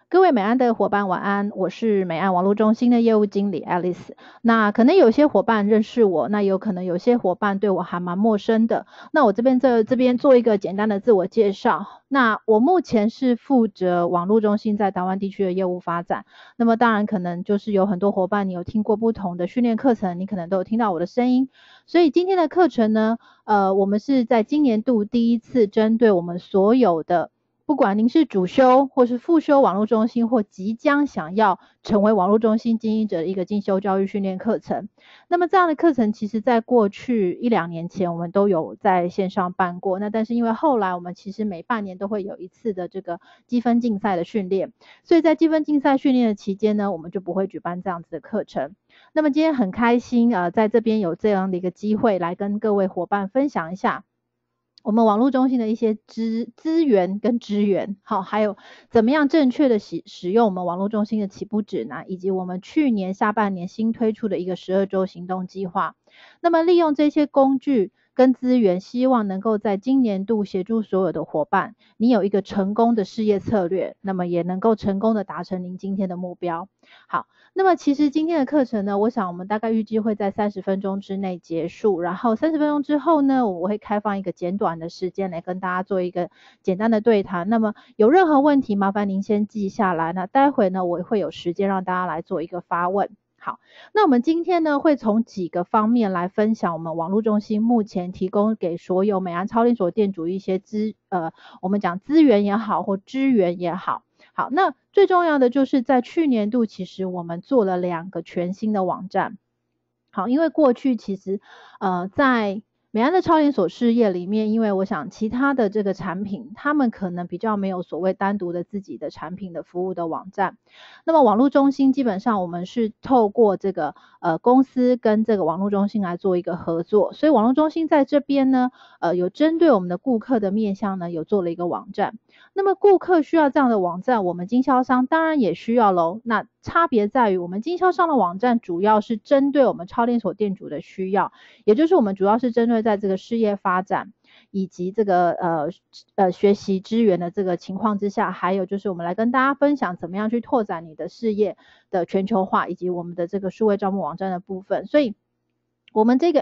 各位美安的伙伴晚安，我是美安网络中心的业务经理 Alice。那可能有些伙伴认识我，那有可能有些伙伴对我还蛮陌生的。那我这边做一个简单的自我介绍。那我目前是负责网络中心在台湾地区的业务发展。那么当然可能就是有很多伙伴你有听过不同的训练课程，你可能都有听到我的声音。所以今天的课程呢，我们是在今年度第一次针对我们所有的不管您是主修或是副修网络中心，或即将想要成为网络中心经营者的一个进修教育训练课程。那么这样的课程其实在过去1-2年前我们都有在线上办过，那但是因为后来我们其实每半年都会有一次的这个积分竞赛的训练，所以在积分竞赛训练的期间呢，我们就不会举办这样子的课程。那么今天很开心在这边有这样的一个机会来跟各位伙伴分享一下我们网络中心的一些资源跟支援，好，还有怎么样正确的使用我们网络中心的起步指南，以及我们去年下半年新推出的一个12周行动计划。那么利用这些工具跟资源，希望能够在今年度协助所有的伙伴，你有一个成功的事业策略，那么也能够成功的达成您今天的目标。好，那么其实今天的课程呢，我想我们大概预计会在30分钟之内结束，然后30分钟之后呢，我会开放一个简短的时间来跟大家做一个简单的对谈。那么有任何问题，麻烦您先记下来，那待会呢，我会有时间让大家来做一个发问。好，那我们今天呢，会从几个方面来分享我们网络中心目前提供给所有美安超连锁店主一些我们讲资源也好，或支援也好。好，那最重要的就是在去年度，其实我们做了2个全新的网站。好，因为过去其实在美安的超连锁事业里面，因为我想其他的这个产品，他们可能比较没有所谓单独的自己的产品的服务的网站。那么网络中心基本上我们是透过这个公司跟这个网络中心来做一个合作，所以网络中心在这边呢有针对我们的顾客的面向呢有做了一个网站。那么顾客需要这样的网站，我们经销商当然也需要咯。那差别在于我们经销商的网站主要是针对我们超连锁店主的需要，也就是我们主要是针对在这个事业发展以及这个学习支援的这个情况之下，还有就是我们来跟大家分享怎么样去拓展你的事业的全球化，以及我们的这个数位招募网站的部分。所以我们这个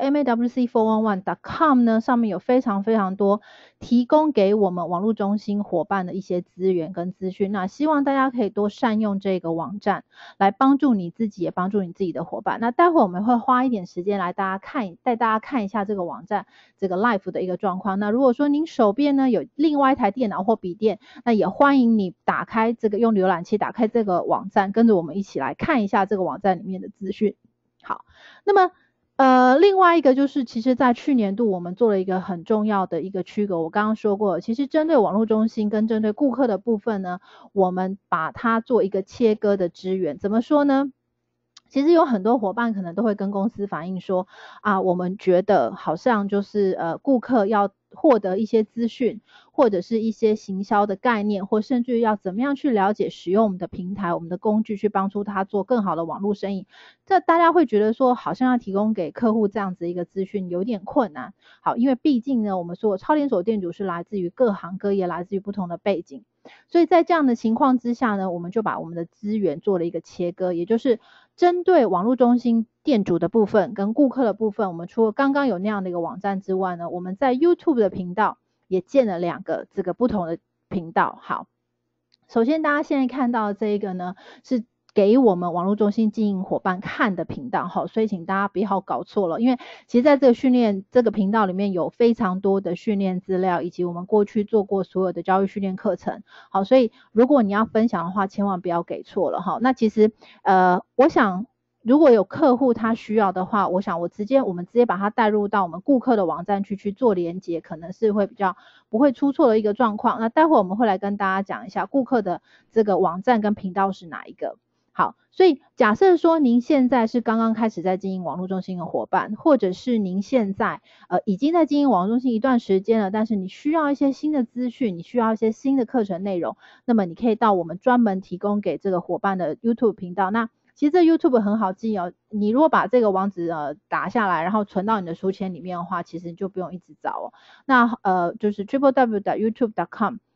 mawc411.com 呢，上面有非常非常多提供给我们网络中心伙伴的一些资源跟资讯，那希望大家可以多善用这个网站来帮助你自己，也帮助你自己的伙伴。那待会我们会花一点时间来带大家看一下这个网站这个 live 的一个状况。那如果说您手边呢有另外一台电脑或笔电，那也欢迎你打开这个用浏览器打开这个网站，跟着我们一起来看一下这个网站里面的资讯。好，那么另外一个就是其实在去年度我们做了一个很重要的一个区隔，我刚刚说过，其实针对网络中心跟针对顾客的部分呢，我们把它做一个切割的支援。怎么说呢？其实有很多伙伴可能都会跟公司反映说我们觉得好像就是顾客要获得一些资讯，或者是一些行销的概念，或甚至要怎么样去了解使用我们的平台，我们的工具去帮助他做更好的网络生意。这大家会觉得说好像要提供给客户这样子一个资讯有点困难。好，因为毕竟呢我们说超连锁店主是来自于各行各业，来自于不同的背景，所以在这样的情况之下呢，我们就把我们的资源做了一个切割，也就是针对网络中心店主的部分跟顾客的部分，我们除了刚刚有那样的一个网站之外呢，我们在 YouTube 的频道也建了2个这个不同的频道。好，首先大家现在看到这一个呢是给我们网络中心经营伙伴看的频道，好，所以请大家不要搞错了，因为其实在这个频道里面有非常多的训练资料，以及我们过去做过所有的教育训练课程。好，所以如果你要分享的话，千万不要给错了哈。那其实我想如果有客户他需要的话，我想我们直接把它带入到我们顾客的网站去做连接，可能是会比较不会出错的一个状况。那待会我们会来跟大家讲一下顾客的这个网站跟频道是哪一个。好，所以假设说您现在是刚刚开始在经营网络中心的伙伴，或者是您现在已经在经营网络中心一段时间了，但是你需要一些新的资讯，你需要一些新的课程内容，那么你可以到我们专门提供给这个伙伴的 YouTube 频道。那其实这 YouTube 很好记哦，你如果把这个网址打下来，然后存到你的书签里面的话，其实你就不用一直找哦。那就是 www.youtube.com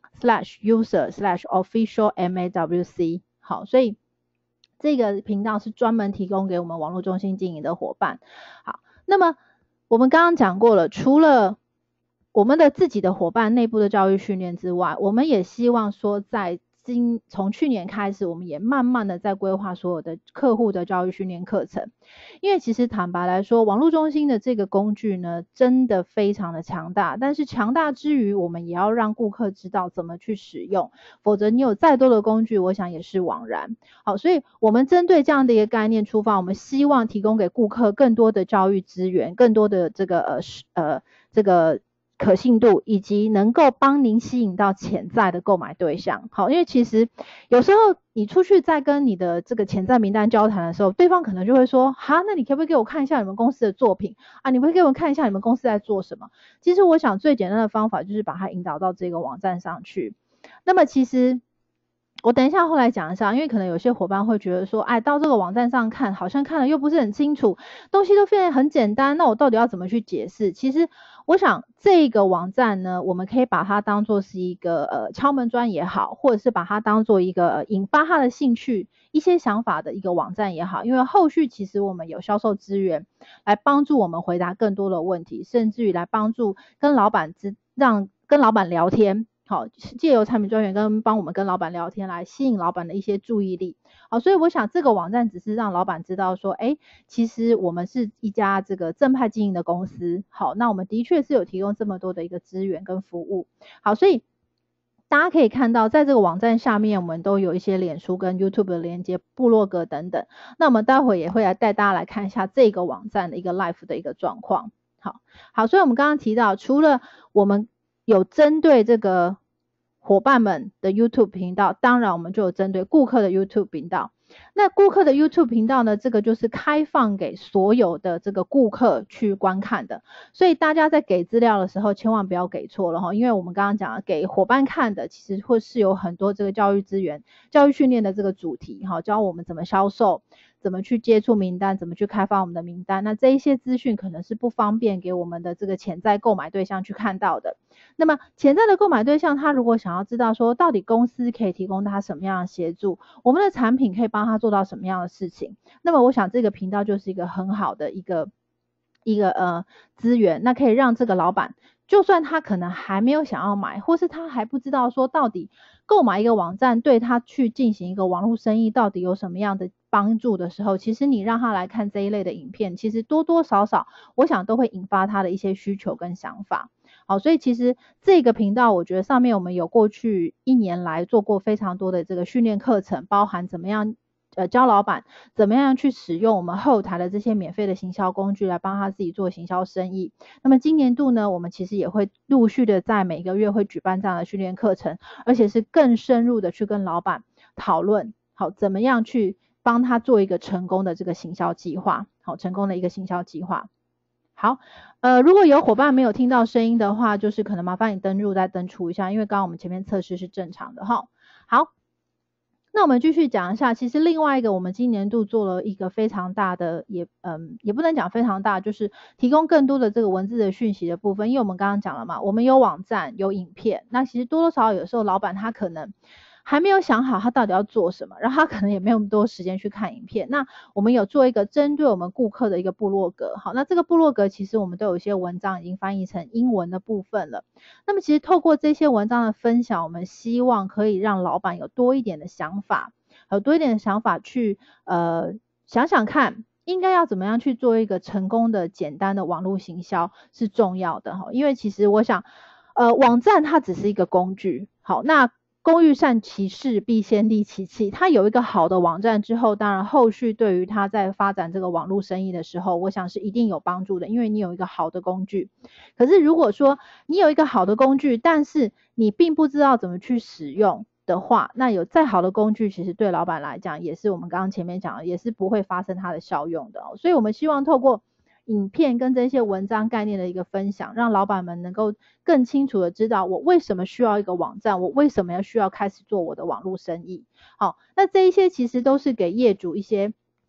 facebook.com/user/officialmawc。好，所以这个频道是专门提供给我们网络中心经营的伙伴。好，那么我们刚刚讲过了，除了我们的自己的伙伴内部的教育训练之外，我们也希望说从去年开始，我们也慢慢的在规划所有的客户的教育训练课程。因为其实坦白来说，网络中心的这个工具呢，真的非常的强大，但是强大之余，我们也要让顾客知道怎么去使用，否则你有再多的工具，我想也是枉然。好，所以我们针对这样的一个概念出发，我们希望提供给顾客更多的教育资源，更多的这个可信度，以及能够帮您吸引到潜在的购买对象。好，因为其实有时候你出去在跟你的这个潜在名单交谈的时候，对方可能就会说，哈，那你可不可以给我看一下你们公司的作品啊？你可不可以给我看一下你们公司在做什么？其实我想最简单的方法就是把它引导到这个网站上去。那么其实我等一下后来讲一下，因为可能有些伙伴会觉得说，哎，到这个网站上看，好像看了又不是很清楚，东西都非常很简单，那我到底要怎么去解释？其实我想这个网站呢，我们可以把它当做是一个敲门砖也好，或者是把它当做一个引发他的兴趣、一些想法的一个网站也好，因为后续其实我们有销售资源来帮助我们回答更多的问题，甚至于来帮助跟老板聊天。好，借由产品专员帮我们跟老板聊天，来吸引老板的一些注意力。好，所以我想这个网站只是让老板知道说，其实我们是一家这个正派经营的公司。好，那我们的确是有提供这么多的一个资源跟服务。好，所以大家可以看到，在这个网站下面，我们都有一些脸书跟 YouTube 的连接、部落格等等。那我们待会也会来带大家来看一下这个网站的一个 live 的一个状况。好，所以我们刚刚提到，除了我们有针对这个伙伴们的 YouTube 频道，当然我们就有针对顾客的 YouTube 频道。那顾客的 YouTube 频道呢，这个就是开放给所有的这个顾客去观看的，所以大家在给资料的时候千万不要给错了哈，因为我们刚刚讲了给伙伴看的，其实会是有很多这个教育资源、教育训练的这个主题哈，教我们怎么销售，怎么去接触名单，怎么去开发我们的名单。那这一些资讯可能是不方便给我们的这个潜在购买对象去看到的。那么潜在的购买对象，他如果想要知道说到底公司可以提供他什么样的协助，我们的产品可以帮他做到什么样的事情，那么我想这个频道就是一个很好的一个资源，那可以让这个老板，就算他可能还没有想要买，或是他还不知道说到底购买一个网站对他去进行一个网络生意到底有什么样的帮助的时候，其实你让他来看这一类的影片，其实多多少少我想都会引发他的一些需求跟想法。好，所以其实这个频道我觉得上面我们有过去1年来做过非常多的这个训练课程，包含怎么样教老板怎么样去使用我们后台的这些免费的行销工具来帮他自己做行销生意。那么今年度呢，我们其实也会陆续的在每个月会举办这样的训练课程，而且是更深入的去跟老板讨论，好，怎么样去帮他做一个成功的这个行销计划，好，成功的一个行销计划。好，如果有伙伴没有听到声音的话，就是可能麻烦你登入再登出一下，因为刚刚我们前面测试是正常的哈。好，那我们继续讲一下，其实另外一个我们今年度做了一个非常大的，也不能讲非常大，就是提供更多的这个文字的讯息的部分，因为我们刚刚讲了嘛，我们有网站有影片，那其实多多少少有时候老板他可能还没有想好他到底要做什么，然后他可能也没有那么多时间去看影片。那我们有做一个针对我们顾客的一个部落格，好，那这个部落格其实我们都有一些文章已经翻译成英文的部分了。那么其实透过这些文章的分享，我们希望可以让老板有多一点的想法，去想想看应该要怎么样去做一个成功的简单的网络行销是重要的哈。因为其实我想网站它只是一个工具，好，那工欲善其事必先利其器，他有一个好的网站之后，当然后续对于他在发展这个网络生意的时候，我想是一定有帮助的，因为你有一个好的工具。可是如果说你有一个好的工具，但是你并不知道怎么去使用的话，那有再好的工具，其实对老板来讲也是我们刚刚前面讲的，也是不会发生它的效用的所以我们希望透过影片跟这些文章概念的一个分享，让老板们能够更清楚的知道我为什么需要一个网站，我为什么需要开始做我的网络生意。好，那这一些其实都是给业主一些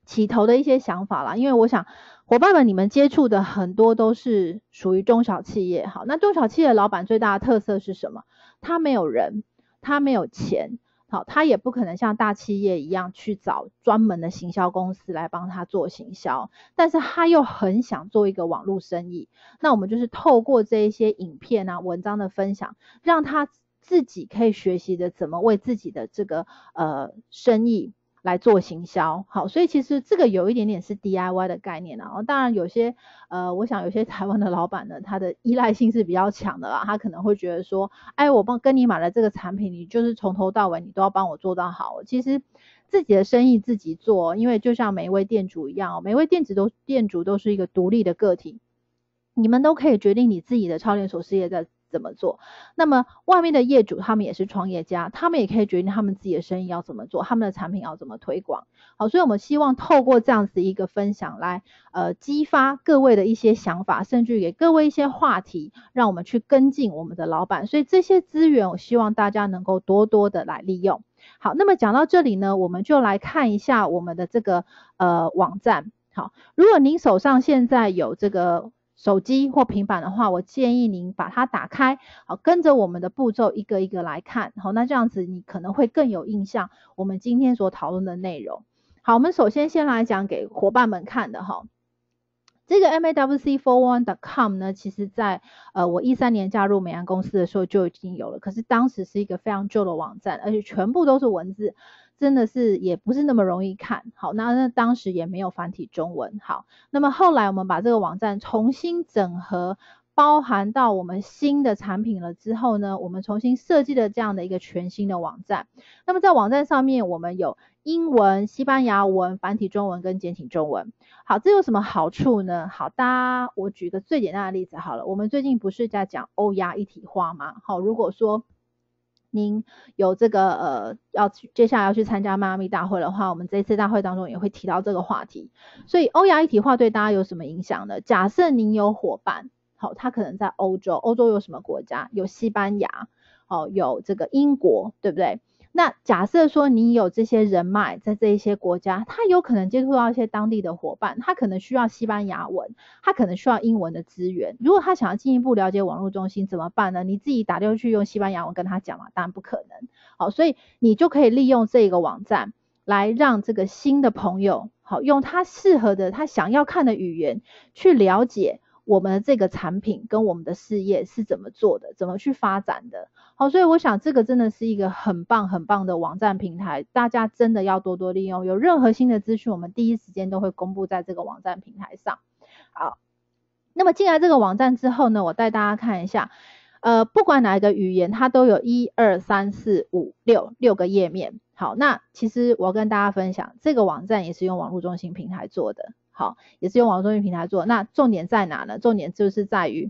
起头的一些想法啦。因为我想伙伴们你们接触的很多都是属于中小企业，好，那中小企业的老板最大的特色是什么？他没有人，他没有钱，好，他也不可能像大企业一样去找专门的行销公司来帮他做行销，但是他又很想做一个网络生意。那我们就是透过这一些影片啊、文章的分享，让他自己可以学习的怎么为自己的这个生意来做行销。好，所以其实这个有一点点是 DIY 的概念啊。当然有些我想有些台湾的老板呢，他的依赖性是比较强的啦，他可能会觉得说，哎，我跟你买了这个产品，你就是从头到尾你都要帮我做到好。其实自己的生意自己做，因为就像每一位店主一样，每一位店主都是一个独立的个体，你们都可以决定你自己的超连锁事业在怎么做。那么外面的业主他们也是创业家，他们也可以决定他们自己的生意要怎么做，他们的产品要怎么推广。好，所以我们希望透过这样子一个分享来激发各位的一些想法，甚至给各位一些话题，让我们去跟进我们的老板。所以这些资源我希望大家能够多多的来利用。好，那么讲到这里呢，我们就来看一下我们的这个网站。好，如果您手上现在有这个手机或平板的话，我建议您把它打开，好，跟着我们的步骤一个一个来看。好，那这样子你可能会更有印象我们今天所讨论的内容。好，我们首先先来讲给伙伴们看的哈。这个 MAWC41.com 呢，其实在我13年加入美安公司的时候就已经有了，可是当时是一个非常旧的网站，而且全部都是文字，真的是也不是那么容易看。好，那当时也没有繁体中文。好，那么后来我们把这个网站重新整合，包含到我们新的产品了之后呢，我们重新设计了这样的一个全新的网站。那么在网站上面我们有英文、西班牙文、繁体中文跟简体中文。好，这有什么好处呢？好，我举个最简单的例子好了。我们最近不是在讲欧亚一体化吗？好，如果说您有这个接下来要去参加迈阿密大会的话，我们这一次大会当中也会提到这个话题。所以欧亚一体化对大家有什么影响呢？假设您有伙伴，好，他可能在欧洲有什么国家？有西班牙，有这个英国，对不对？那假设说你有这些人脉在这一些国家，他有可能接触到一些当地的伙伴，他可能需要西班牙文，他可能需要英文的资源。如果他想要进一步了解网络中心怎么办呢？你自己打电话去用西班牙文跟他讲嘛？当然不可能。好，所以你就可以利用这个网站来让这个新的朋友，好，用他适合的他想要看的语言去了解我们的这个产品跟我们的事业是怎么做的，怎么去发展的。好，所以我想这个真的是一个很棒很棒的网站平台，大家真的要多多利用。有任何新的资讯，我们第一时间都会公布在这个网站平台上。好，那么进来这个网站之后呢，我带大家看一下，不管哪一个语言，它都有1、2、3、4、5、6个页面。好，那其实我跟大家分享，这个网站也是用网络中心平台做的。好，也是用网络中心平台做。那重点在哪呢？重点就是在于，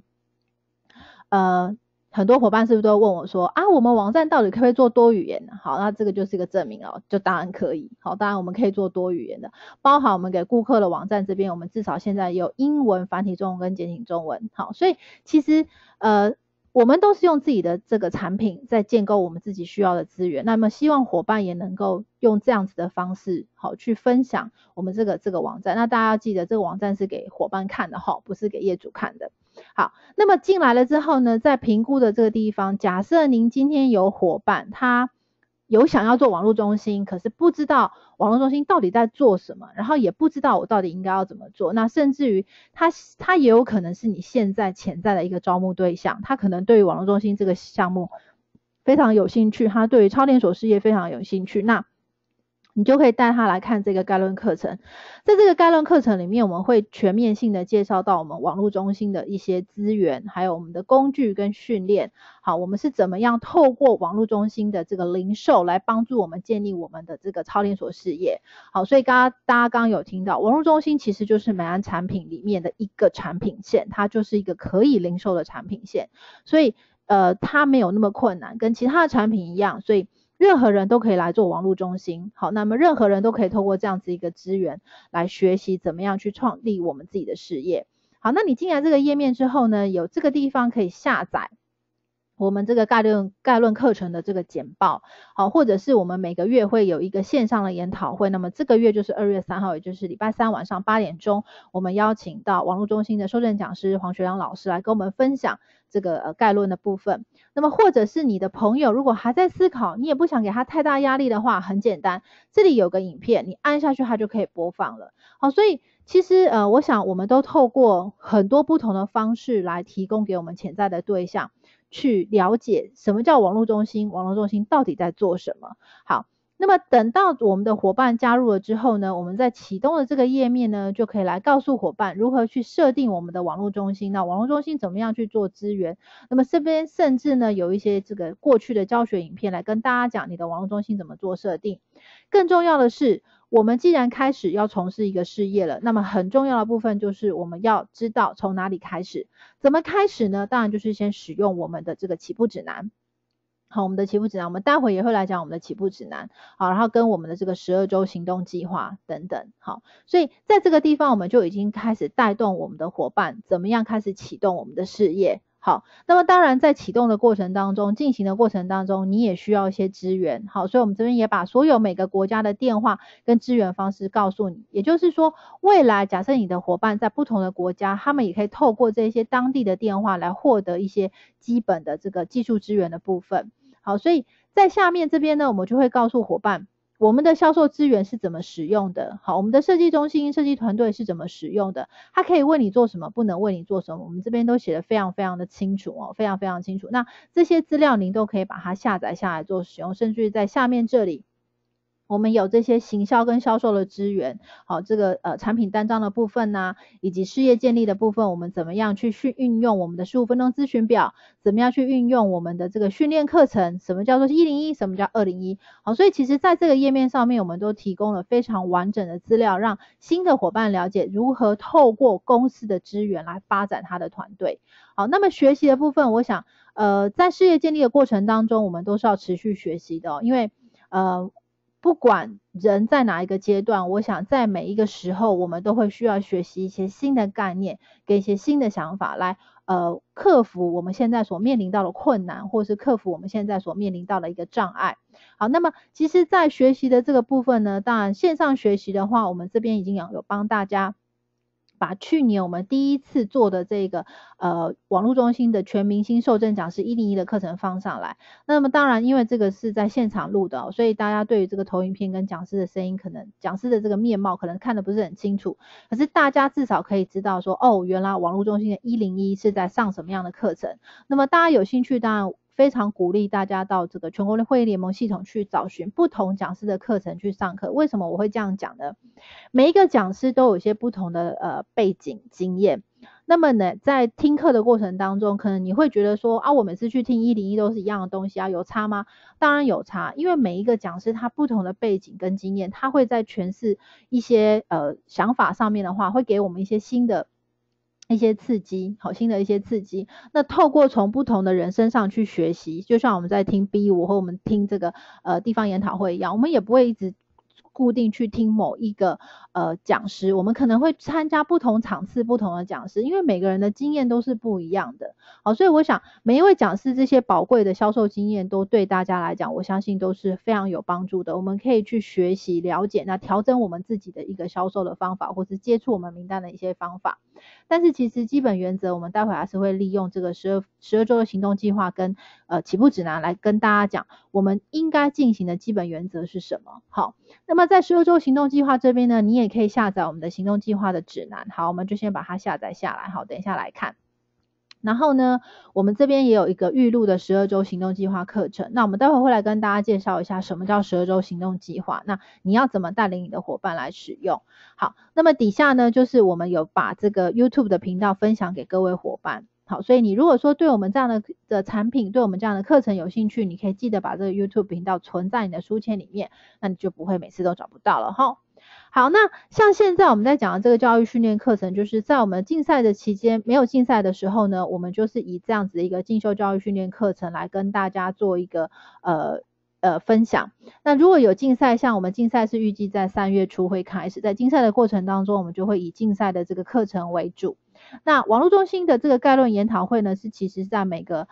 很多伙伴是不是都问我说啊，我们网站到底可不可以做多语言呢？好，那这个就是一个证明哦，就当然可以。好，当然我们可以做多语言的，包含我们给顾客的网站这边，我们至少现在有英文、繁体中文跟简体中文。好，所以其实我们都是用自己的这个产品在建构我们自己需要的资源，那么希望伙伴也能够用这样子的方式，好，去分享我们这个网站。那大家要记得，这个网站是给伙伴看的哈，不是给业主看的。好，那么进来了之后呢，在评估的这个地方，假设您今天有伙伴，他有想要做网络中心，可是不知道网络中心到底在做什么，然后也不知道我到底应该要怎么做，那甚至于他也有可能是你现在潜在的一个招募对象，他可能对于网络中心这个项目非常有兴趣，他对于超连锁事业非常有兴趣，那你就可以带他来看这个概论课程。在这个概论课程里面，我们会全面性的介绍到我们网络中心的一些资源，还有我们的工具跟训练。好，我们是怎么样透过网络中心的这个零售来帮助我们建立我们的这个超连锁事业。好，所以大家刚刚有听到，网络中心其实就是美安产品里面的一个产品线，它就是一个可以零售的产品线，所以它没有那么困难，跟其他的产品一样，所以任何人都可以来做网络中心。好，那么任何人都可以透过这样子一个资源来学习怎么样去创立我们自己的事业。好，那你进来这个页面之后呢，有这个地方可以下载我们这个概论课程的这个简报，好，或者是我们每个月会有一个线上的研讨会，那么这个月就是2月3号，也就是礼拜三晚上8点钟，我们邀请到网络中心的受证讲师黄学良老师来跟我们分享这个概论的部分。那么或者是你的朋友如果还在思考，你也不想给他太大压力的话，很简单，这里有个影片，你按下去它就可以播放了。好，所以其实我想我们都透过很多不同的方式来提供给我们潜在的对象去了解什么叫网络中心，网络中心到底在做什么。好，那么等到我们的伙伴加入了之后呢，我们在启动的这个页面呢，就可以来告诉伙伴如何去设定我们的网络中心，那网络中心怎么样去做资源。那么这边甚至呢有一些这个过去的教学影片来跟大家讲你的网络中心怎么做设定。更重要的是，我们既然开始要从事一个事业了，那么很重要的部分就是我们要知道从哪里开始。怎么开始呢？当然就是先使用我们的这个起步指南。好，我们的起步指南，我们待会也会来讲我们的起步指南。好，然后跟我们的这个12周行动计划等等。好，所以在这个地方我们就已经开始带动我们的伙伴怎么样开始启动我们的事业。好，那么当然在启动的过程当中，进行的过程当中，你也需要一些资源。好，所以我们这边也把所有每个国家的电话跟资源方式告诉你。也就是说，未来假设你的伙伴在不同的国家，他们也可以透过这些当地的电话来获得一些基本的这个技术资源的部分。好，所以在下面这边呢，我们就会告诉伙伴我们的销售资源是怎么使用的。好，我们的设计中心、设计团队是怎么使用的，它可以为你做什么，不能为你做什么，我们这边都写得非常非常的清楚哦，非常非常清楚。那这些资料您都可以把它下载下来做使用，甚至于在下面这里我们有这些行销跟销售的资源。好，这个产品单张的部分啊，以及事业建立的部分，我们怎么样去运用我们的15分钟咨询表，怎么样去运用我们的这个训练课程，什么叫做101，什么叫201。好，所以其实在这个页面上面，我们都提供了非常完整的资料，让新的伙伴了解如何透过公司的资源来发展他的团队。好，那么学习的部分，我想在事业建立的过程当中，我们都是要持续学习的哦，因为不管人在哪一个阶段，我想在每一个时候我们都会需要学习一些新的概念跟一些新的想法来克服我们现在所面临到的困难，或是克服我们现在所面临到的一个障碍。好，那么其实在学习的这个部分呢，当然线上学习的话，我们这边已经有帮大家把去年我们第一次做的这个网络中心的全明星受证讲师101的课程放上来。那么当然因为这个是在现场录的哦，所以大家对于这个投影片跟讲师的声音，可能讲师的这个面貌可能看得不是很清楚，可是大家至少可以知道说，哦，原来网络中心的101是在上什么样的课程。那么大家有兴趣，当然非常鼓励大家到这个全国的会议联盟系统去找寻不同讲师的课程去上课。为什么我会这样讲呢？每一个讲师都有一些不同的背景经验。那么呢，在听课的过程当中，可能你会觉得说啊，我每次去听101都是一样的东西啊，有差吗？当然有差，因为每一个讲师他不同的背景跟经验，他会在诠释一些想法上面的话，会给我们一些新的一些刺激，好，新的一些刺激。那透过从不同的人身上去学习，就像我们在听 B5 和我们听这个地方研讨会一样，我们也不会一直固定去听某一个讲师，我们可能会参加不同场次不同的讲师，因为每个人的经验都是不一样的。好，所以我想每一位讲师这些宝贵的销售经验都对大家来讲，我相信都是非常有帮助的。我们可以去学习了解，那调整我们自己的一个销售的方法，或是接触我们名单的一些方法。但是其实基本原则，我们待会还是会利用这个12周的行动计划跟起步指南来跟大家讲，我们应该进行的基本原则是什么。好，那么在12周行动计划这边呢，你也可以下载我们的行动计划的指南。好，我们就先把它下载下来。好，等一下来看。然后呢，我们这边也有一个预录的12周行动计划课程。那我们待会会来跟大家介绍一下什么叫12周行动计划，那你要怎么带领你的伙伴来使用。好，那么底下呢，就是我们有把这个 YouTube 的频道分享给各位伙伴。好，所以你如果说对我们这样的产品，对我们这样的课程有兴趣，你可以记得把这个 YouTube 频道存在你的书签里面，那你就不会每次都找不到了齁。好，那像现在我们在讲的这个教育训练课程，就是在我们竞赛的期间，没有竞赛的时候呢，我们就是以这样子的一个进修教育训练课程来跟大家做一个分享。那如果有竞赛，像我们竞赛是预计在3月初会开始，在竞赛的过程当中，我们就会以竞赛的这个课程为主。那网络中心的这个概论研讨会呢，是其实在每个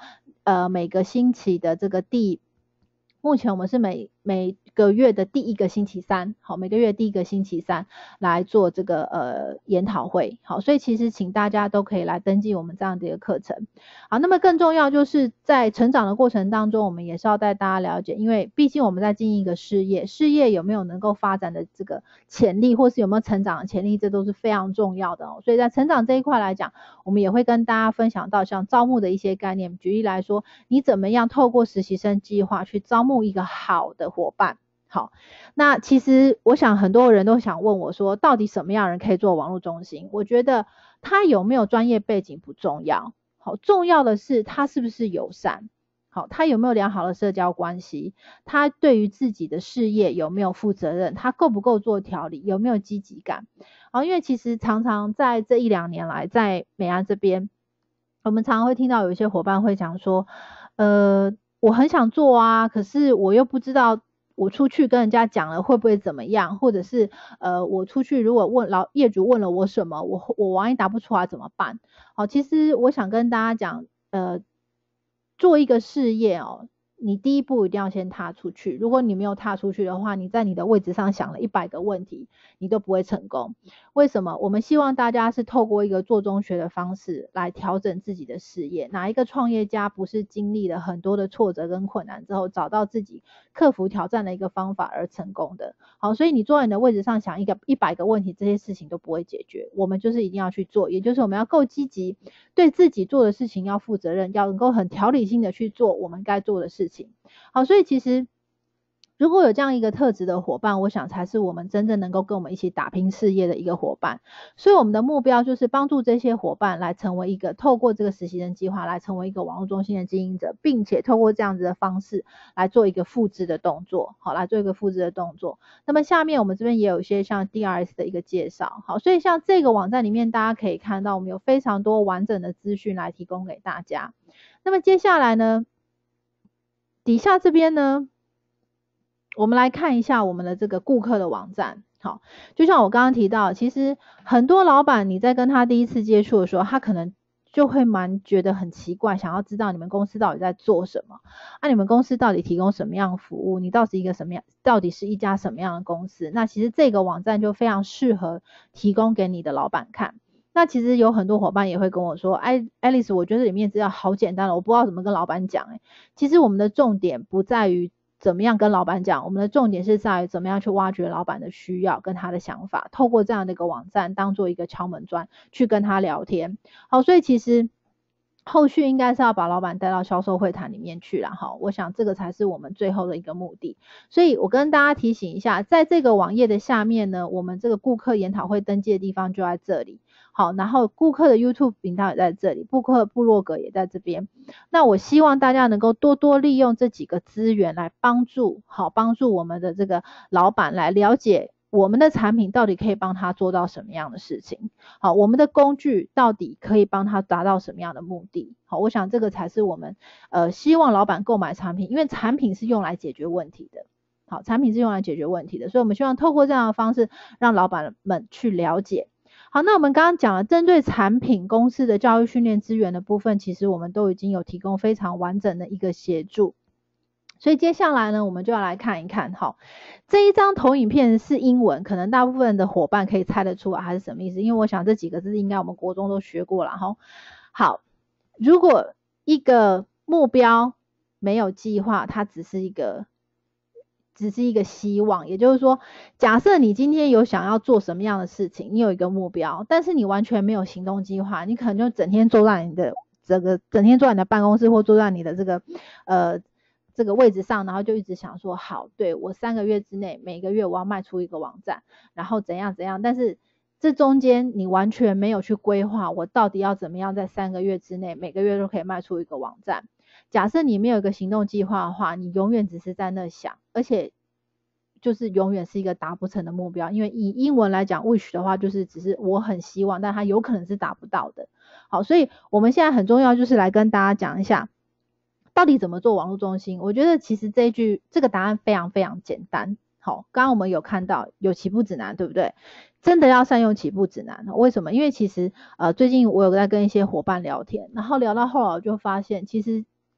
每个星期的这个目前我们是每个月的第一个星期三，好，每个月第一个星期三来做这个研讨会，好，所以其实请大家都可以来登记我们这样的一个课程。好，那么更重要就是在成长的过程当中，我们也是要带大家了解，因为毕竟我们在经营一个事业有没有能够发展的这个潜力，或是有没有成长的潜力，这都是非常重要的哦。所以在成长这一块来讲，我们也会跟大家分享到像招募的一些概念。举例来说，你怎么样透过实习生计划去招募一个好的伙伴。好，那其实我想很多人都想问我说，到底什么样的人可以做网络中心？我觉得他有没有专业背景不重要，好，重要的是他是不是友善，好，他有没有良好的社交关系，他对于自己的事业有没有负责任，他够不够做调理，有没有积极感。好，因为其实常常在这1-2年来，在美安这边，我们常常会听到有一些伙伴会讲说，我很想做啊，可是我又不知道我出去跟人家讲了会不会怎么样，或者是我出去如果业主问了我什么，我万一答不出来怎么办？好，其实我想跟大家讲，做一个事业哦，你第一步一定要先踏出去。如果你没有踏出去的话，你在你的位置上想了100个问题，你都不会成功。为什么？我们希望大家是透过一个做中学的方式来调整自己的事业。哪一个创业家不是经历了很多的挫折跟困难之后，找到自己克服挑战的一个方法而成功的？好，所以你坐在你的位置上想100个问题，这些事情都不会解决。我们就是一定要去做，也就是我们要够积极，对自己做的事情要负责任，要能够很条理性的去做我们该做的事情。好，所以其实如果有这样一个特质的伙伴，我想才是我们真正能够跟我们一起打拼事业的一个伙伴。所以我们的目标就是帮助这些伙伴来成为一个，透过这个实习生计划来成为一个网络中心的经营者，并且透过这样子的方式来做一个复制的动作。好，来做一个复制的动作。那么下面我们这边也有一些像 DRS 的一个介绍。好，所以像这个网站里面大家可以看到，我们有非常多完整的资讯来提供给大家。那么接下来呢，底下这边呢，我们来看一下我们的这个顾客的网站。好，就像我刚刚提到，其实很多老板你在跟他第一次接触的时候，他可能就会觉得很奇怪，想要知道你们公司到底在做什么，你们公司到底提供什么样的服务，你到底是一家什么样的公司。那其实这个网站就非常适合提供给你的老板看。那其实有很多伙伴也会跟我说，Alice， 我觉得里面资料好简单了，我不知道怎么跟老板讲。其实我们的重点不在于怎么样跟老板讲，我们的重点是在于怎么样去挖掘老板的需要跟他的想法，透过这样的一个网站当做一个敲门砖去跟他聊天。好，所以其实后续应该是要把老板带到销售会谈里面去啦。好，我想这个才是我们最后的一个目的。所以我跟大家提醒一下，在这个网页的下面呢，我们这个顾客研讨会登记的地方就在这里。好，然后顾客的 YouTube 频道也在这里，顾客部落格也在这边。那我希望大家能够多多利用这几个资源来帮助我们的这个老板来了解我们的产品到底可以帮他做到什么样的事情。好，我们的工具到底可以帮他达到什么样的目的。好，我想这个才是我们希望老板购买产品，因为产品是用来解决问题的。好，产品是用来解决问题的，所以我们希望透过这样的方式让老板们去了解。好，那我们刚刚讲了针对产品公司的教育训练资源的部分，其实我们都已经有提供非常完整的一个协助。所以接下来呢，我们就要来看一看。好，这一张投影片是英文，可能大部分的伙伴可以猜得出来它是什么意思，因为我想这几个字应该我们国中都学过了齁。好，如果一个目标没有计划，它只是一个希望，也就是说，假设你今天有想要做什么样的事情，你有一个目标，但是你完全没有行动计划，你可能就整天坐在你的办公室或坐在你的这个位置上，然后就一直想说，好，对，我3个月之内，每个月我要卖出一个网站，然后怎样，但是这中间你完全没有去规划，我到底要怎么样在3个月之内，每个月都可以卖出一个网站。假设你没有一个行动计划的话，你永远只是在那想，而且就是永远是一个达不成的目标。因为以英文来讲 wish 的话，就是只是我很希望，但它有可能是达不到的。好，所以我们现在很重要就是来跟大家讲一下到底怎么做网络中心。我觉得其实这个答案非常非常简单。好，刚刚我们有看到有起步指南，对不对？真的要善用起步指南。为什么？因为其实最近我有在跟一些伙伴聊天，然后聊到后来我就发现，其实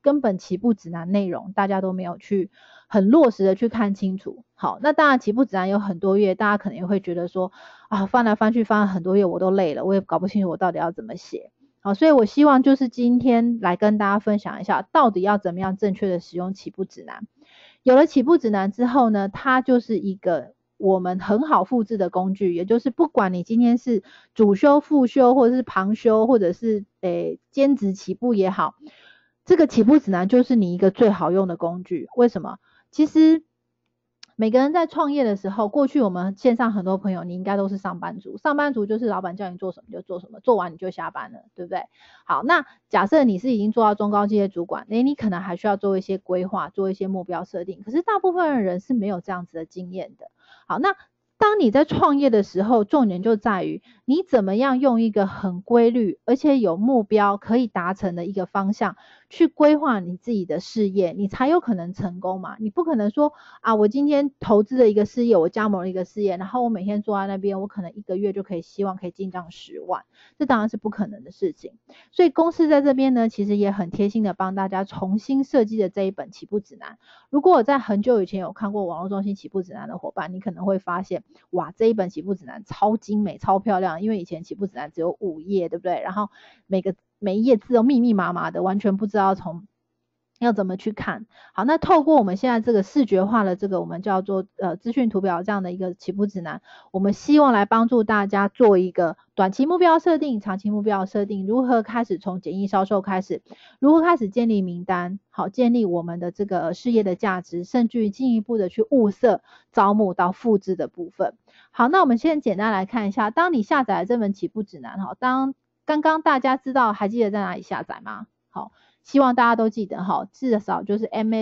根本起步指南内容大家都没有去很落实的去看清楚。好，那当然起步指南有很多页，大家可能也会觉得说啊，翻来翻去翻了很多页我都累了，我也搞不清楚我到底要怎么写。好，所以我希望就是今天来跟大家分享一下，到底要怎么样正确的使用起步指南。有了起步指南之后呢，它就是一个我们很好复制的工具，也就是不管你今天是主修、副修，或者是旁修，或者是兼职起步也好，这个起步指南就是你一个最好用的工具。为什么？其实每个人在创业的时候，过去我们线上很多朋友，你应该都是上班族。上班族就是老板叫你做什么就做什么，做完你就下班了，对不对？好，那假设你是已经做到中高阶的主管，你可能还需要做一些规划，做一些目标设定。可是大部分的人是没有这样子的经验的。好，那当你在创业的时候，重点就在于你怎么样用一个很规律，而且有目标可以达成的一个方向去规划你自己的事业，你才有可能成功嘛。你不可能说啊，我今天投资了一个事业，我加盟了一个事业，然后我每天坐在那边，我可能1个月就可以希望可以进账10万，这当然是不可能的事情。所以公司在这边呢，其实也很贴心的帮大家重新设计的这一本起步指南。如果我在很久以前有看过网络中心起步指南的伙伴，你可能会发现，哇，这一本起步指南超精美、超漂亮，因为以前起步指南只有5页，对不对？然后每一页字都密密麻麻的，完全不知道要怎么去看。好，那透过我们现在这个视觉化的这个我们叫做资讯图表这样的一个起步指南，我们希望来帮助大家做一个短期目标设定、长期目标设定，如何开始从简易销售开始，如何开始建立名单，好，建立我们的这个事业的价值，甚至于进一步的去物色、招募到复制的部分。好，那我们先简单来看一下，当你下载了这本起步指南，刚刚大家知道还记得在哪里下载吗？好，希望大家都记得哈，至少就是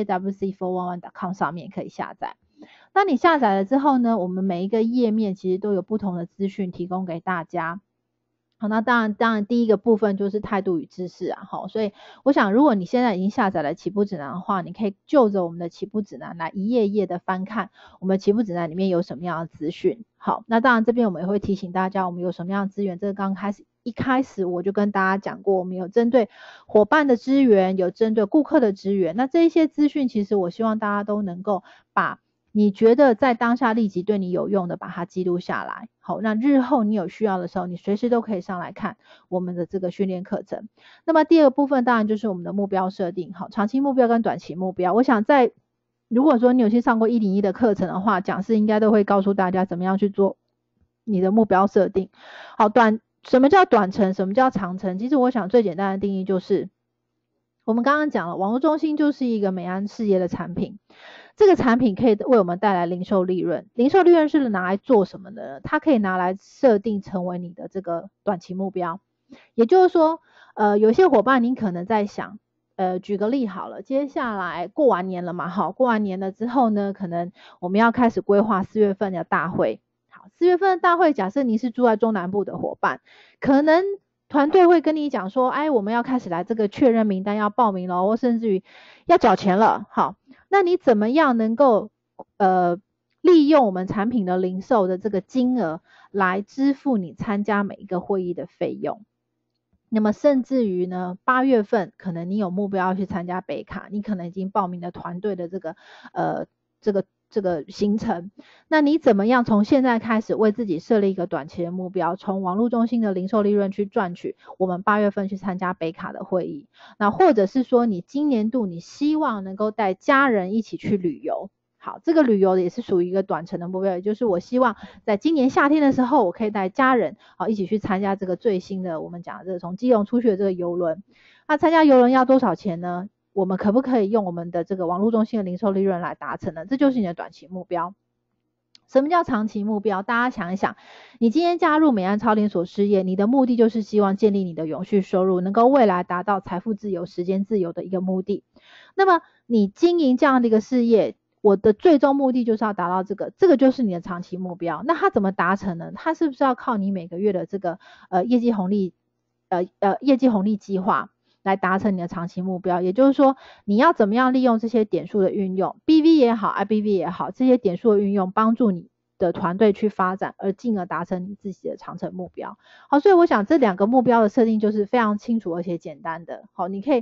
mawc411.com 上面可以下载。当你下载了之后呢，我们每一个页面其实都有不同的资讯提供给大家。好，那当然第一个部分就是态度与知识啊，好，所以我想如果你现在已经下载了起步指南的话，你可以就着我们的起步指南来一页一页的翻看我们起步指南里面有什么样的资讯。好，那当然这边我们也会提醒大家我们有什么样的资源，这个一开始我就跟大家讲过，我们有针对伙伴的资源，有针对顾客的资源，那这一些资讯其实我希望大家都能够把你觉得在当下立即对你有用的把它记录下来。好，那日后你有需要的时候，你随时都可以上来看我们的这个训练课程。那么第二个部分当然就是我们的目标设定，好，长期目标跟短期目标。我想如果说你有去上过101的课程的话，讲师应该都会告诉大家怎么样去做你的目标设定。好，什么叫短程，什么叫长程？其实我想最简单的定义就是我们刚刚讲了，网络中心就是一个美安事业的产品。这个产品可以为我们带来零售利润，零售利润是拿来做什么的呢？它可以拿来设定成为你的这个短期目标。也就是说，有些伙伴你可能在想，举个例好了，接下来过完年了嘛，好，过完年了之后呢，可能我们要开始规划4月份的大会。好，4月份的大会，假设你是住在中南部的伙伴，可能团队会跟你讲说，哎，我们要开始来这个确认名单，要报名了，或甚至于要缴钱了。好，那你怎么样能够利用我们产品的零售的这个金额来支付你参加每一个会议的费用？那么甚至于呢，8月份可能你有目标要去参加北卡，你可能已经报名了团队的这个行程，那你怎么样从现在开始为自己设立一个短期的目标，从网络中心的零售利润去赚取我们8月份去参加北卡的会议，那或者是说你今年度你希望能够带家人一起去旅游。好，这个旅游也是属于一个短程的目标，也就是我希望在今年夏天的时候，我可以带家人一起去参加这个最新的我们讲的这个从基隆出去的这个邮轮。那参加邮轮要多少钱呢？我们可不可以用我们的这个网络中心的零售利润来达成呢？这就是你的短期目标。什么叫长期目标？大家想一想，你今天加入美安超连锁事业，你的目的就是希望建立你的永续收入，能够未来达到财富自由、时间自由的一个目的。那么你经营这样的一个事业，我的最终目的就是要达到这个就是你的长期目标。那它怎么达成呢？它是不是要靠你每个月的这个业绩红利计划来达成你的长期目标？也就是说，你要怎么样利用这些点数的运用 ，BV 也好 ，IBV 也好，这些点数的运用帮助你的团队去发展，而进而达成你自己的长程目标。好，所以我想这2个目标的设定就是非常清楚而且简单的。好，你可以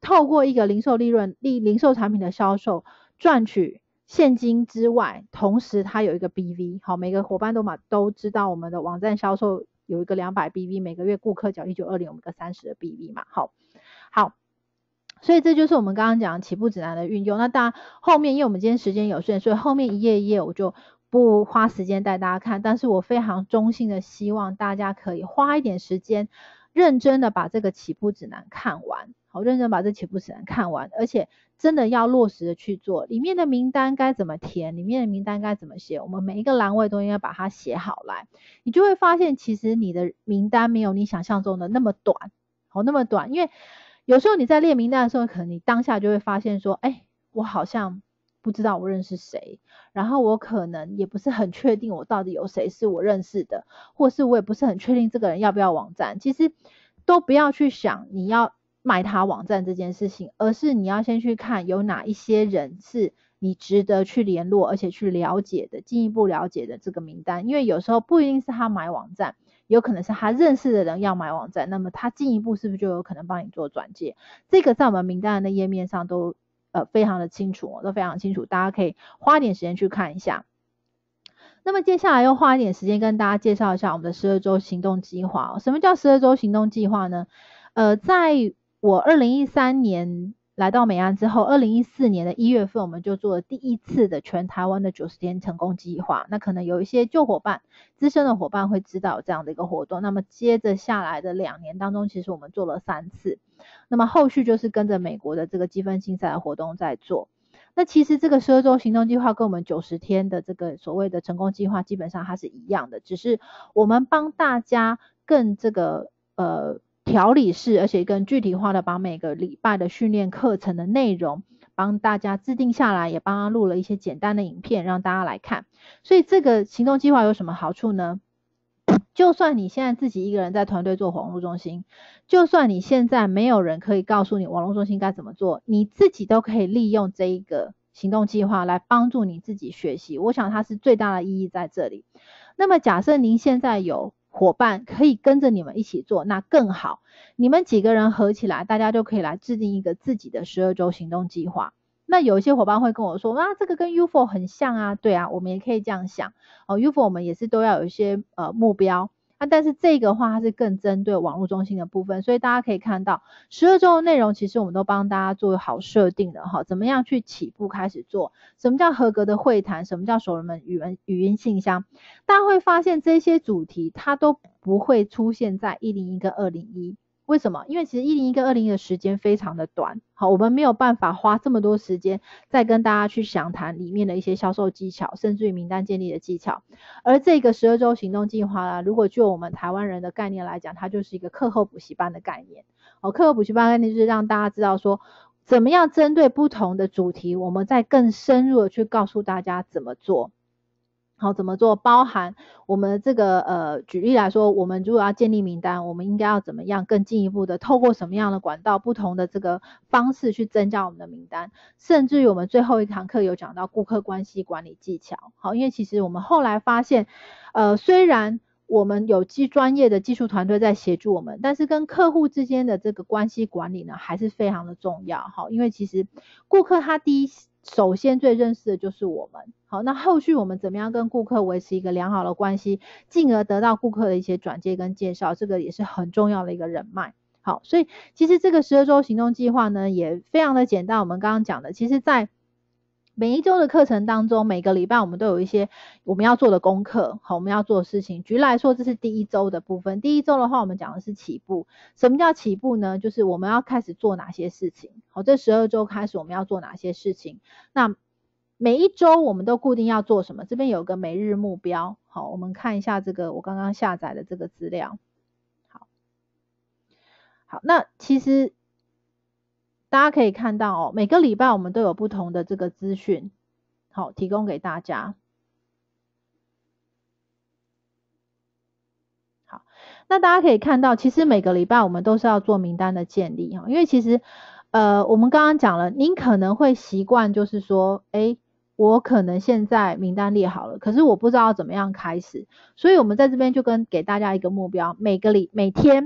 透过一个零售利润、零售产品的销售赚取现金之外，同时它有一个 BV。 好，每个伙伴都知道我们的网站销售有一个200 BV， 每个月顾客缴1920，我们个30的 BV 嘛。好，所以这就是我们刚刚讲起步指南的运用。那当然后面因为我们今天时间有限，所以后面一页一页我就不花时间带大家看，但是我非常衷心的希望大家可以花一点时间认真的把这个起步指南看完。好，认真把这起步指南看完，而且真的要落实的去做。里面的名单该怎么填，里面的名单该怎么写，我们每一个栏位都应该把它写好来。你就会发现其实你的名单没有你想象中的那么短。好，那么短，因为有时候你在列名单的时候，可能你当下就会发现说，我好像不知道我认识谁，然后我可能也不是很确定我到底有谁是我认识的，或是我也不是很确定这个人要不要网站。其实都不要去想你要卖他网站这件事情，而是你要先去看有哪一些人是你值得去联络而且去了解的，进一步了解的这个名单。因为有时候不一定是他买网站，有可能是他认识的人要买网站，那么他进一步是不是就有可能帮你做转介。这个在我们名单的页面上都非常的清楚，都非常清楚，大家可以花一点时间去看一下。那么接下来又花一点时间跟大家介绍一下我们的12周行动计划。什么叫12周行动计划呢？在我2013年来到美安之后，2014年的1月份我们就做了第一次的全台湾的90天成功计划。那可能有一些旧伙伴、资深的伙伴会知道有这样的一个活动。那么接着下来的2年当中，其实我们做了3次。那么后续就是跟着美国的这个积分竞赛的活动在做。那其实这个12周行动计划跟我们90天的这个所谓的成功计划基本上它是一样的，只是我们帮大家更这个条理式而且更具体化的把每个礼拜的训练课程的内容帮大家制定下来，也帮他录了一些简单的影片让大家来看。所以这个行动计划有什么好处呢？就算你现在自己一个人在团队做网络中心，就算你现在没有人可以告诉你网络中心该怎么做，你自己都可以利用这一个行动计划来帮助你自己学习。我想它是最大的意义在这里。那么假设您现在有伙伴可以跟着你们一起做，那更好，你们几个人合起来，大家就可以来制定一个自己的12周行动计划。那有一些伙伴会跟我说，这个跟 UFO 很像啊。对啊，我们也可以这样想。UFO 我们也是都要有一些目标。但是这个话它是更针对网络中心的部分，所以大家可以看到12周的内容其实我们都帮大家做好设定的怎么样去起步开始做，什么叫合格的会谈，什么叫熟人们语音信箱。大家会发现这些主题它都不会出现在101跟201。为什么？因为其实101跟201的时间非常的短，好，我们没有办法花这么多时间再跟大家去详谈里面的一些销售技巧，甚至于名单建立的技巧。而这个12周行动计划呢，如果就我们台湾人的概念来讲，它就是一个课后补习班的概念。课后补习班的概念就是让大家知道说，怎么样针对不同的主题，我们再更深入的去告诉大家怎么做。好，怎么做？包含我们这个举例来说，我们如果要建立名单，我们应该要怎么样更进一步的透过什么样的管道，不同的这个方式去增加我们的名单。甚至于我们最后一堂课有讲到顾客关系管理技巧。好，因为其实我们后来发现虽然我们有专业的技术团队在协助我们，但是跟客户之间的这个关系管理呢还是非常的重要。好，因为其实顾客他首先最认识的就是我们。好，那后续我们怎么样跟顾客维持一个良好的关系，进而得到顾客的一些转介跟介绍，这个也是很重要的一个人脉。好，所以其实这个12周行动计划呢也非常的简单。我们刚刚讲的，其实在每一周的课程当中，每个礼拜我们都有一些我们要做的功课，好，我们要做的事情。举例来说，这是第1周的部分。第1周的话，我们讲的是起步。什么叫起步呢？就是我们要开始做哪些事情。好，这12周开始我们要做哪些事情。那每一周我们都固定要做什么？这边有个每日目标。好，我们看一下这个我刚刚下载的这个资料。好，那其实大家可以看到每个礼拜我们都有不同的这个资讯，好，提供给大家。好，那大家可以看到，其实每个礼拜我们都是要做名单的建立因为其实我们刚刚讲了，您可能会习惯就是说，我可能现在名单列好了，可是我不知道怎么样开始，所以我们在这边就给大家一个目标，每天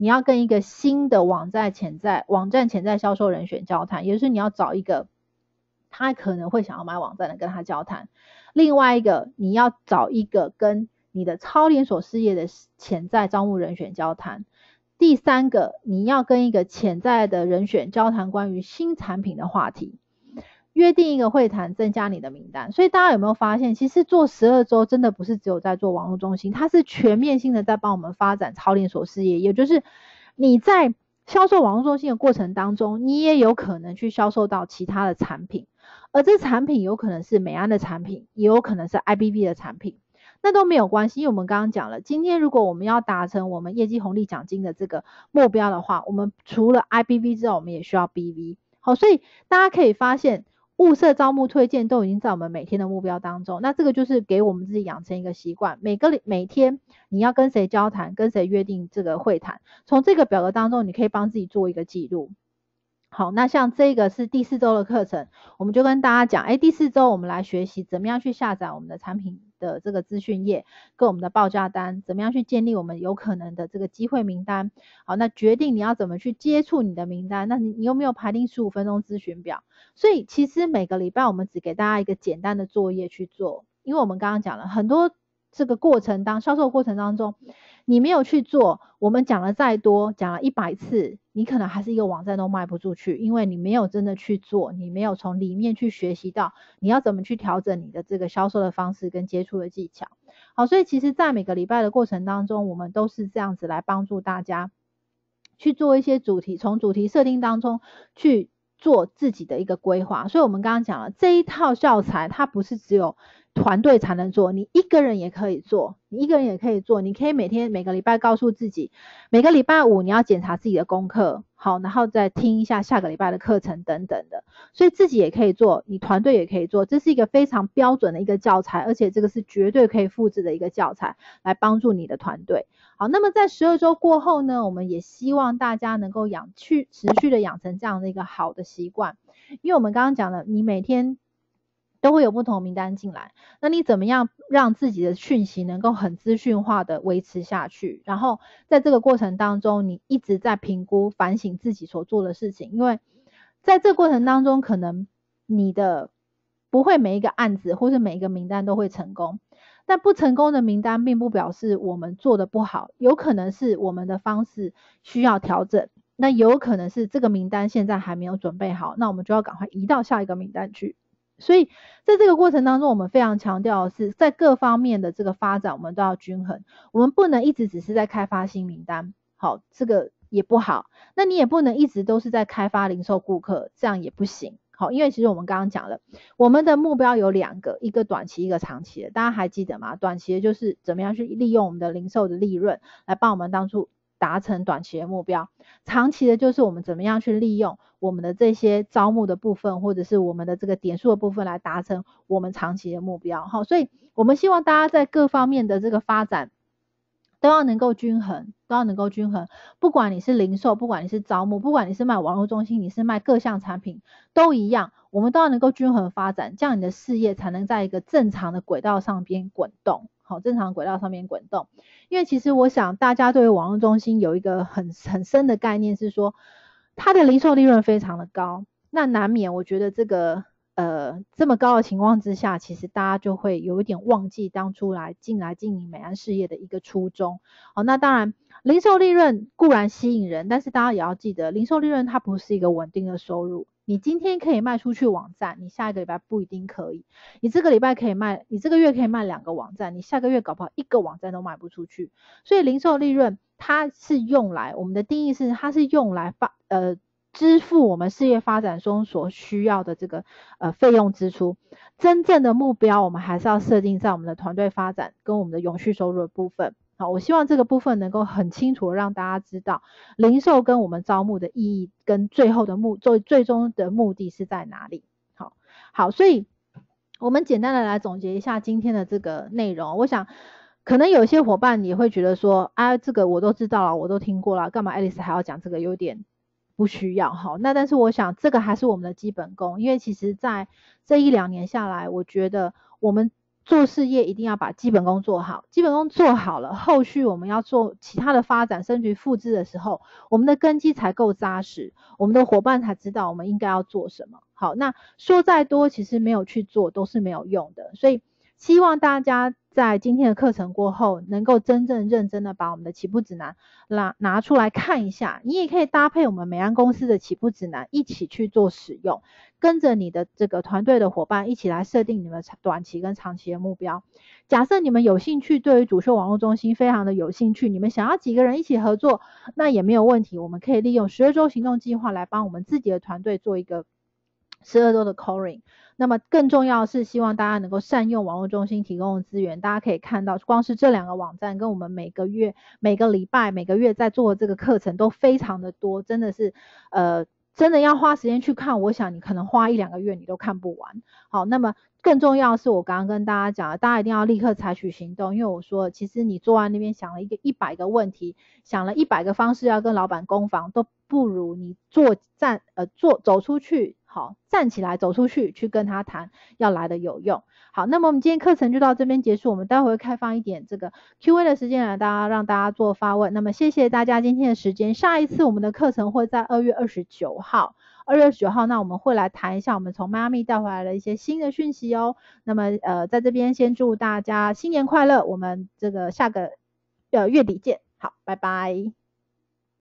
你要跟一个新的网站潜在销售人选交谈，也就是你要找一个他可能会想要买网站的跟他交谈。另外一个，你要找一个跟你的超连锁事业的潜在招募人选交谈。第三个，你要跟一个潜在的人选交谈关于新产品的话题，约定一个会谈，增加你的名单。所以大家有没有发现，其实做12周真的不是只有在做网络中心，它是全面性的在帮我们发展超连锁事业，也就是你在销售网络中心的过程当中，你也有可能去销售到其他的产品，而这产品有可能是美安的产品，也有可能是 IBV 的产品，那都没有关系，因为我们刚刚讲了，今天如果我们要达成我们业绩红利奖金的这个目标的话，我们除了 IBV 之外，我们也需要 BV。好，所以大家可以发现，物色、招募、推荐都已经在我们每天的目标当中。那这个就是给我们自己养成一个习惯，每天你要跟谁交谈，跟谁约定这个会谈，从这个表格当中，你可以帮自己做一个记录。好，那像这个是第4周的课程，我们就跟大家讲，第4周我们来学习怎么样去下载我们的产品的这个资讯页跟我们的报价单，怎么样去建立我们有可能的这个机会名单。好，那决定你要怎么去接触你的名单，那你有没有排定15分钟咨询表？所以其实每个礼拜我们只给大家一个简单的作业去做，因为我们刚刚讲了很多这个销售过程当中，你没有去做，我们讲了再多，讲了100次，你可能还是一个网站都卖不出去，因为你没有真的去做，你没有从里面去学习到你要怎么去调整你的这个销售的方式跟接触的技巧。好，所以其实在每个礼拜的过程当中，我们都是这样子来帮助大家去做一些主题，从主题设定当中去做自己的一个规划。所以我们刚刚讲了，这一套教材它不是只有团队才能做，你一个人也可以做，你可以每个礼拜告诉自己，每个礼拜5你要检查自己的功课，好，然后再听一下下个礼拜的课程等等的，所以自己也可以做，你团队也可以做，这是一个非常标准的一个教材，而且这个是绝对可以复制的一个教材，来帮助你的团队。好，那么在12周过后呢，我们也希望大家能够持续的养成这样的一个好的习惯，因为我们刚刚讲了，你每天都会有不同的名单进来，那你怎么样让自己的讯息能够很资讯化的维持下去，然后在这个过程当中你一直在评估反省自己所做的事情，因为在这个过程当中可能你的不会每一个案子或是每一个名单都会成功，但不成功的名单并不表示我们做的不好，有可能是我们的方式需要调整，那有可能是这个名单现在还没有准备好，那我们就要赶快移到下一个名单去。所以在这个过程当中，我们非常强调的是在各方面的这个发展我们都要均衡，我们不能一直只是在开发新名单，好，这个也不好，那你也不能一直都是在开发零售顾客，这样也不行。好，因为其实我们刚刚讲了，我们的目标有2个，一个短期一个长期的，大家还记得吗？短期的就是怎么样去利用我们的零售的利润来帮我们当初达成短期的目标，长期的就是我们怎么样去利用我们的这些招募的部分或者是我们的这个点数的部分来达成我们长期的目标。好，所以我们希望大家在各方面的这个发展都要能够均衡，不管你是零售，不管你是招募，不管你是卖网络中心，你是卖各项产品都一样，我们都要能够均衡发展，这样你的事业才能在一个正常的轨道上边滚动。好，正常轨道上面滚动。因为其实我想大家对于网络中心有一个很深的概念是说，它的零售利润非常的高，那难免我觉得这个这么高的情况之下，其实大家就会有一点忘记当初经营美安事业的一个初衷。好，那当然零售利润固然吸引人，但是大家也要记得，零售利润它不是一个稳定的收入。你今天可以卖出去网站，你下一个礼拜不一定可以。你这个月可以卖2个网站，你下个月搞不好1个网站都卖不出去。所以零售利润它是用来，我们的定义是它是用来支付我们事业发展中所需要的这个费用支出。真正的目标我们还是要设定在我们的团队发展跟我们的永续收入的部分。好，我希望这个部分能够很清楚的让大家知道零售跟我们招募的意义跟最终的目的是在哪里。好，所以我们简单的来总结一下今天的这个内容。我想可能有些伙伴也会觉得说，这个我都知道了，我都听过了，干嘛 Alice 还要讲这个，有点不需要。好，那但是我想这个还是我们的基本功，因为其实在这1-2年下来，我觉得我们做事业一定要把基本功做好，基本功做好了，后续我们要做其他的发展，甚至于复制的时候，我们的根基才够扎实，我们的伙伴才知道我们应该要做什么。好，那说再多，其实没有去做都是没有用的，所以希望大家在今天的课程过后，能够真正认真的把我们的起步指南拿出来看一下，你也可以搭配我们美安公司的起步指南一起去做使用。跟着你的这个团队的伙伴一起来设定你们短期跟长期的目标。假设你们有兴趣，对于主修网络中心非常的有兴趣，你们想要几个人一起合作，那也没有问题，我们可以利用12周行动计划来帮我们自己的团队做一个12周的 coring。那么更重要的是，希望大家能够善用网络中心提供的资源。大家可以看到，光是这2个网站跟我们每个月、每个礼拜、每个月在做的这个课程都非常的多，真的是真的要花时间去看，我想你可能花1-2个月你都看不完。好，那么更重要的是我刚刚跟大家讲的，大家一定要立刻采取行动，因为我说其实你坐在那边想了100个问题，想了100个方式要跟老板攻防，都不如你走出去，好，站起来走出去去跟他谈，要来的有用。好，那么我们今天课程就到这边结束，我们待会会开放一点这个 Q&A 的时间来让大家做发问。那么谢谢大家今天的时间，下一次我们的课程会在2月29号，2月29号，那我们会来谈一下我们从迈阿密带回来的一些新的讯息哦。那么在这边先祝大家新年快乐，我们这个下个月底见，好，拜拜。